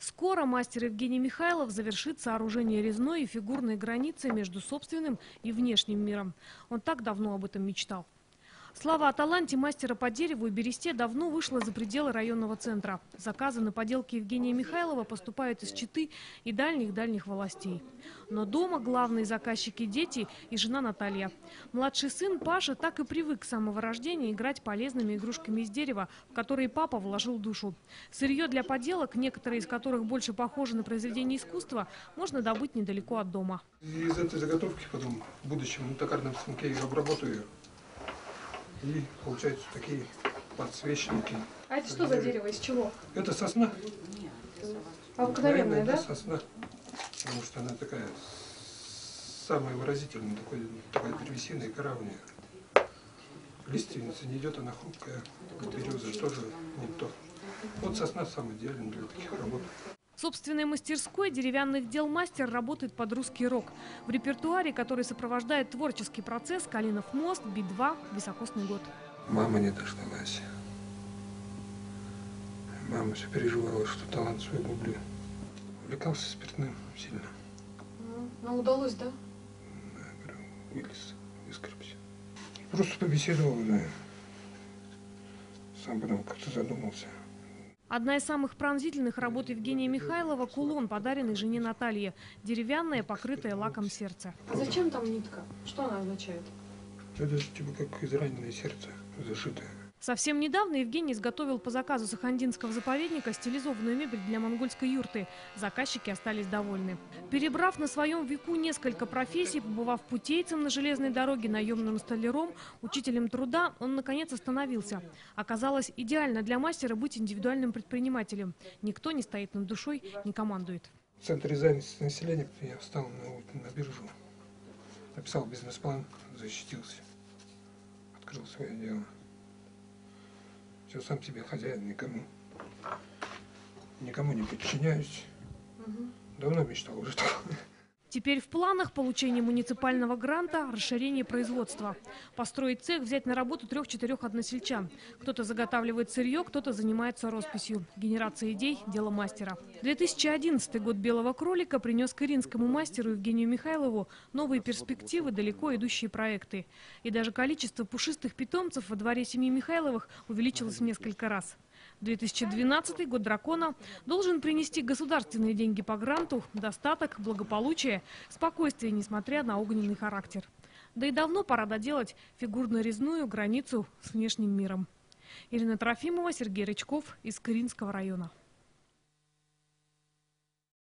Скоро мастер Евгений Михайлов завершит сооружение резной и фигурной границы между собственным и внешним миром. Он так давно об этом мечтал. Слава о таланте мастера по дереву и бересте давно вышла за пределы районного центра. Заказы на поделки Евгения Михайлова поступают из Читы и дальних властей. Но дома главные заказчики – дети и жена Наталья. Младший сын Паша так и привык с самого рождения играть полезными игрушками из дерева, в которые папа вложил душу. Сырье для поделок, некоторые из которых больше похожи на произведение искусства, можно добыть недалеко от дома. Из этой заготовки потом в будущем на токарном станке я обработаю ее. И получаются такие подсвечники. А это что за дерево? Из чего? Это сосна. Обыкновенная, да? Сосна. Потому что она такая самая выразительная, такая древесина и кора у нее. Лиственница не идет, она хрупкая. Береза тоже не то. Вот сосна самая идеальная для таких работ. В собственной мастерской деревянных дел мастер работает под русский рок. В репертуаре, который сопровождает творческий процесс, «Калинов мост», «Би-2», «Високосный год». Мама не дождалась. Мама все переживала, что талант свой гублю. Увлекался спиртным сильно. Ну, удалось, да? Да, говорю, выскребся. Просто побеседовал, да. Сам потом как-то задумался. Одна из самых пронзительных работ Евгения Михайлова – кулон, подаренный жене Наталье. Деревянная, покрытая лаком сердце. А зачем там нитка? Что она означает? Это типа как израненное сердце зашитое. Совсем недавно Евгений изготовил по заказу Сахандинского заповедника стилизованную мебель для монгольской юрты. Заказчики остались довольны. Перебрав на своем веку несколько профессий, побывав путейцем на железной дороге, наемным столяром, учителем труда, он наконец остановился. Оказалось, идеально для мастера быть индивидуальным предпринимателем. Никто не стоит над душой, не командует. В центре занятости населения я встал на биржу, написал бизнес-план, защитился, открыл свое дело. Все, сам себе хозяин, никому не подчиняюсь. Давно мечтал уже такое. Теперь в планах получение муниципального гранта, расширение производства. Построить цех, взять на работу 3-4 односельчан. Кто-то заготавливает сырье, кто-то занимается росписью. Генерация идей – дело мастера. 2011 год «Белого кролика» принес кыринскому мастеру Евгению Михайлову новые перспективы, далеко идущие проекты. И даже количество пушистых питомцев во дворе семьи Михайловых увеличилось в несколько раз. 2012 год дракона должен принести государственные деньги по гранту, достаток, благополучие, спокойствие, несмотря на огненный характер. Да и давно пора доделать фигурно-резную границу с внешним миром. Ирина Трофимова, Сергей Рычков из Кыринского района.